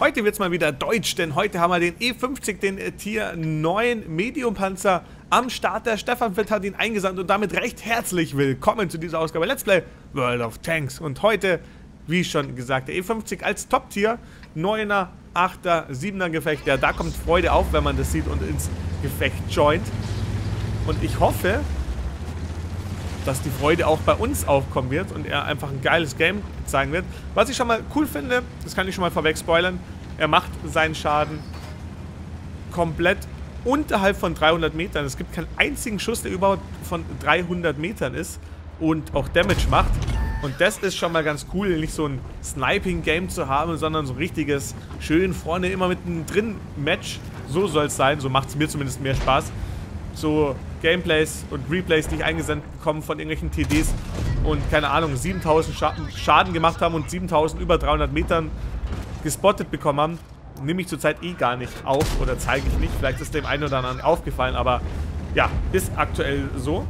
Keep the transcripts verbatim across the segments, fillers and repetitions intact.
Heute wird es mal wieder deutsch, denn heute haben wir den E fünfzig, den Tier neun Medium-Panzer am Start. Der Stefan Witt hat ihn eingesandt und damit recht herzlich willkommen zu dieser Ausgabe Let's Play World of Tanks. Und heute, wie schon gesagt, der E fünfzig als Top-Tier, neuner, achter, siebener Gefecht. Ja, da kommt Freude auf, wenn man das sieht und ins Gefecht joint. Und ich hoffe, dass die Freude auch bei uns aufkommen wird und er einfach ein geiles Game zeigen wird. Was ich schon mal cool finde, das kann ich schon mal vorweg spoilern, er macht seinen Schaden komplett unterhalb von dreihundert Metern. Es gibt keinen einzigen Schuss, der überhaupt von dreihundert Metern ist und auch Damage macht. Und das ist schon mal ganz cool, nicht so ein Sniping-Game zu haben, sondern so ein richtiges, schön vorne immer mittendrin Match. So soll es sein, so macht es mir zumindest mehr Spaß. So Gameplays und Replays, die ich eingesendet bekomme von irgendwelchen T Ds und keine Ahnung, siebentausend Schaden gemacht haben und siebentausend über dreihundert Metern gespottet bekommen haben, nehme ich zurzeit eh gar nicht auf oder zeige ich nicht. Vielleicht ist dem einen oder anderen aufgefallen, aber ja, ist aktuell so.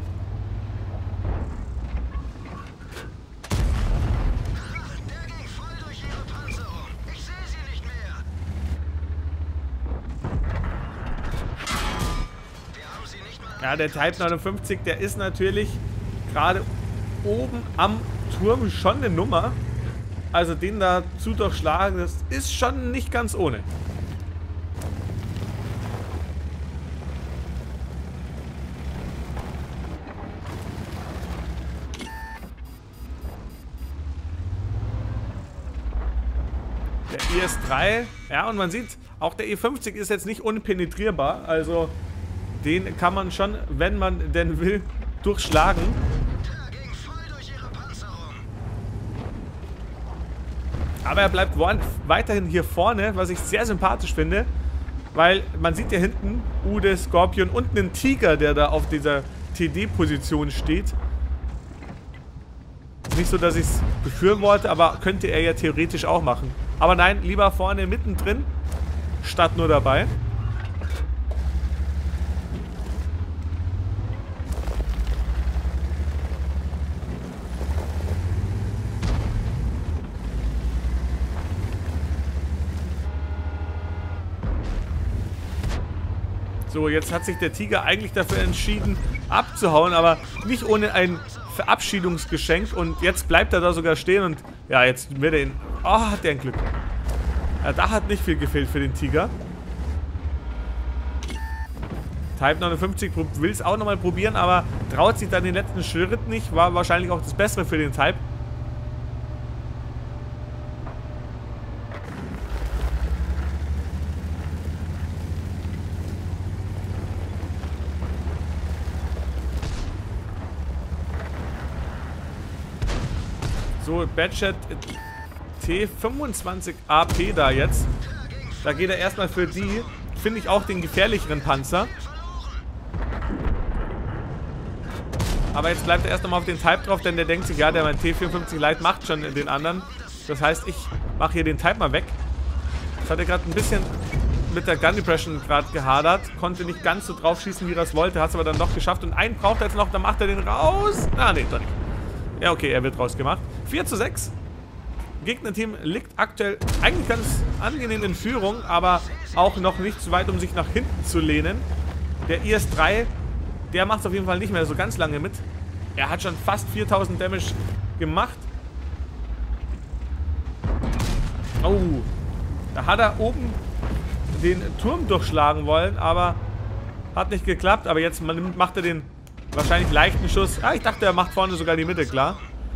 Ja, der Type neunundfünfzig, der ist natürlich gerade oben am Turm schon eine Nummer. Also den da zu durchschlagen, das ist schon nicht ganz ohne. Der I S drei, ja, und man sieht, auch der E fünfzig ist jetzt nicht unpenetrierbar, also den kann man schon, wenn man denn will, durchschlagen. Aber er bleibt weiterhin hier vorne, was ich sehr sympathisch finde. Weil man sieht ja hinten Ude, Scorpion und einen Tiger, der da auf dieser T D-Position steht. Nicht so, dass ich es befürworte, aber könnte er ja theoretisch auch machen. Aber nein, lieber vorne mittendrin, statt nur dabei. So, jetzt hat sich der Tiger eigentlich dafür entschieden, abzuhauen, aber nicht ohne ein Verabschiedungsgeschenk. Und jetzt bleibt er da sogar stehen und ja, jetzt wird er ihn... Oh, hat der ein Glück. Ja, da hat nicht viel gefehlt für den Tiger. Type neunundfünfzig will es auch nochmal probieren, aber traut sich dann den letzten Schritt nicht. War wahrscheinlich auch das Bessere für den Type. So, Badget T fünfundzwanzig A P da jetzt. Da geht er erstmal für die, finde ich, auch den gefährlicheren Panzer. Aber jetzt bleibt er erst nochmal auf den Type drauf, denn der denkt sich, ja, der mein T vierundfünfzig Lite macht schon den anderen. Das heißt, ich mache hier den Type mal weg. Das hat er gerade ein bisschen mit der Gun Depression gerade gehadert. Konnte nicht ganz so drauf schießen, wie er es wollte. Hat es aber dann doch geschafft. Und einen braucht er jetzt noch, dann macht er den raus. Ah, nee, doch nicht. Ja, okay, er wird rausgemacht. vier zu sechs. Gegnerteam liegt aktuell eigentlich ganz angenehm in Führung, aber auch noch nicht zu weit, um sich nach hinten zu lehnen. Der I S drei, der macht es auf jeden Fall nicht mehr so ganz lange mit. Er hat schon fast viertausend Damage gemacht. Oh, da hat er oben den Turm durchschlagen wollen, aber hat nicht geklappt. Aber jetzt macht er den wahrscheinlich leichten Schuss. Ah, ich dachte, er macht vorne sogar die Mitte klar.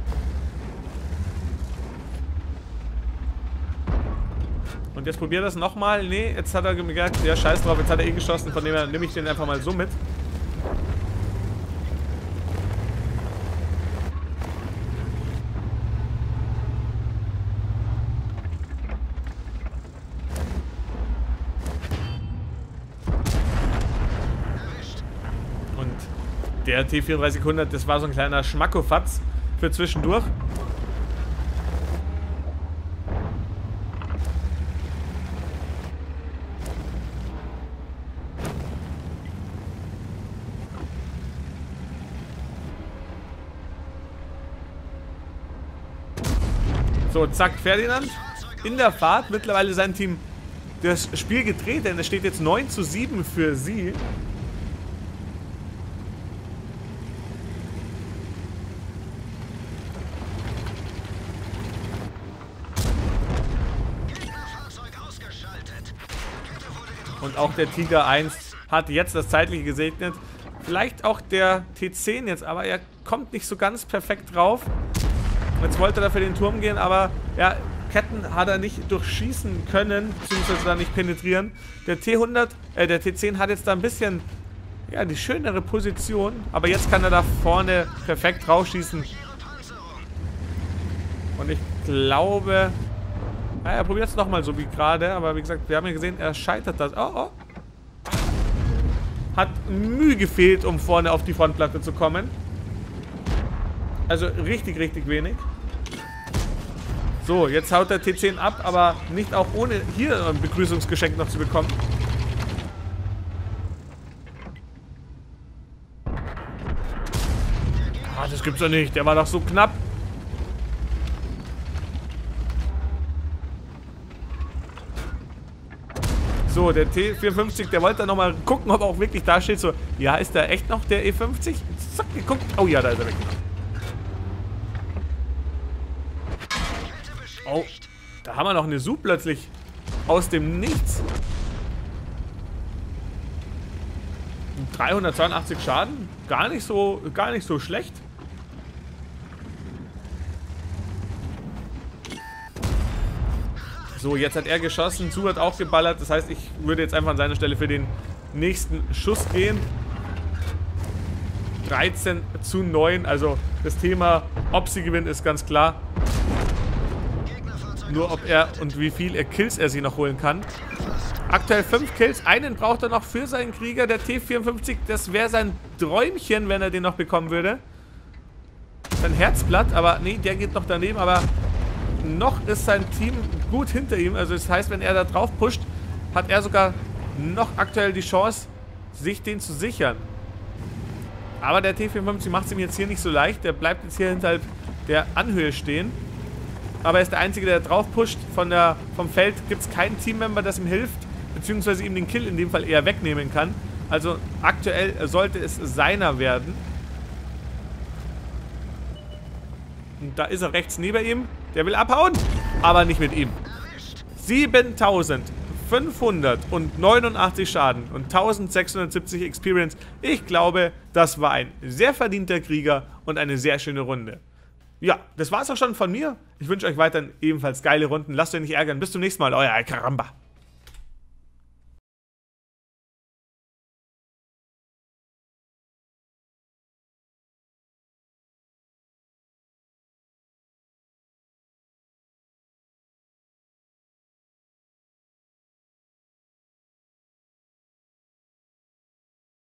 Und jetzt probiert er es nochmal. Nee, jetzt hat er gemerkt, ja, scheiß drauf, jetzt hat er eh geschossen, von dem her nehme ich den einfach mal so mit. Der T vierunddreißig hundert, das war so ein kleiner Schmackofatz für zwischendurch. So, zack, Ferdinand. in der Fahrt. Mittlerweile sein Team das Spiel gedreht, denn es steht jetzt neun zu sieben für sie. Und auch der Tiger eins hat jetzt das Zeitliche gesegnet. Vielleicht auch der T zehn jetzt, aber er kommt nicht so ganz perfekt drauf. Jetzt wollte er für den Turm gehen, aber ja, Ketten hat er nicht durchschießen können, beziehungsweise da nicht penetrieren. Der T hundert, äh, der T zehn hat jetzt da ein bisschen, ja, die schönere Position, aber jetzt kann er da vorne perfekt rausschießen. Und ich glaube, ja, er probiert es nochmal so wie gerade, aber wie gesagt, wir haben ja gesehen, er scheitert das. Oh, oh. Hat Mühe gefehlt, um vorne auf die Frontplatte zu kommen. Also richtig, richtig wenig. So, jetzt haut der T zehn ab, aber nicht auch ohne hier ein Begrüßungsgeschenk noch zu bekommen. Ah, das gibt's doch nicht. Der war doch so knapp. So, der T vierundfünfzig, der wollte dann nochmal gucken, ob er auch wirklich da steht. So, ja, ist da echt noch der E fünfzig? Zack, geguckt. Oh ja, da ist er weg. Oh, da haben wir noch eine Su plötzlich. Aus dem Nichts. dreihundertzweiundachtzig Schaden. Gar nicht so, gar nicht so schlecht. So, jetzt hat er geschossen, Su hat auch geballert. Das heißt, ich würde jetzt einfach an seiner Stelle für den nächsten Schuss gehen. dreizehn zu neun. Also das Thema, ob sie gewinnen, ist ganz klar. Nur ob er und wie viele Kills er sich noch holen kann. Aktuell fünf Kills. Einen braucht er noch für seinen Krieger. Der T vierundfünfzig, das wäre sein Träumchen, wenn er den noch bekommen würde. Sein Herzblatt, aber nee, der geht noch daneben. Aber noch ist sein Team gut hinter ihm. Also das heißt, wenn er da drauf pusht, hat er sogar noch aktuell die Chance, sich den zu sichern. Aber der T vierundfünfzig macht es ihm jetzt hier nicht so leicht. Der bleibt jetzt hier hinterhalb der Anhöhe stehen. Aber er ist der Einzige, der drauf pusht. Von der, vom Feld gibt es keinen Teammember, das ihm hilft, beziehungsweise ihm den Kill in dem Fall eher wegnehmen kann. Also aktuell sollte es seiner werden. Und da ist er rechts neben ihm. Der will abhauen, aber nicht mit ihm. siebentausendfünfhundertneunundachtzig Schaden und eintausendsechshundertsiebzig Experience. Ich glaube, das war ein sehr verdienter Krieger und eine sehr schöne Runde. Ja, das war's auch schon von mir. Ich wünsche euch weiterhin ebenfalls geile Runden. Lasst euch nicht ärgern. Bis zum nächsten Mal. Euer Karamba.